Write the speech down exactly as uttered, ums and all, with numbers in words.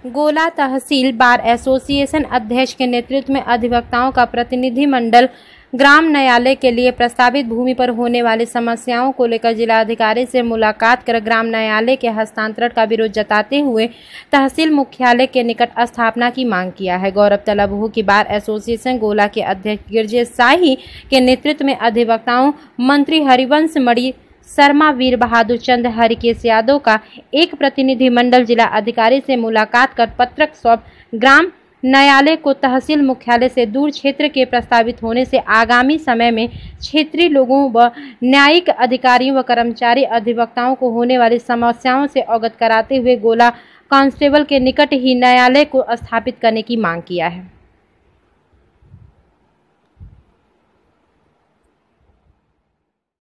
गोला तहसील bar association अध्यक्ष के नेतृत्व में अधिवक्ताओं का प्रतिनिधिमंडल ग्राम न्यायालय के लिए प्रस्तावित भूमि पर होने वाली समस्याओं को लेकर जिलाधिकारी से मुलाकात कर ग्राम न्यायालय के हस्तांतरण का विरोध जताते हुए तहसील मुख्यालय के निकट स्थापना की मांग किया है। गौरव तलब हो कि बार एसोसिएशन गोला के अध्यक्ष गिरजेश शाही के नेतृत्व में अधिवक्ताओं मंत्री हरिवंश मणि शर्मा, वीर बहादुर चंद, हरिकेश यादव का एक प्रतिनिधिमंडल जिला अधिकारी से मुलाकात कर पत्रक सौंप ग्राम न्यायालय को तहसील मुख्यालय से दूर क्षेत्र के प्रस्तावित होने से आगामी समय में क्षेत्रीय लोगों व न्यायिक अधिकारियों व कर्मचारी अधिवक्ताओं को होने वाली समस्याओं से अवगत कराते हुए गोला कांस्टेबल के निकट ही न्यायालय को स्थापित करने की मांग किया है।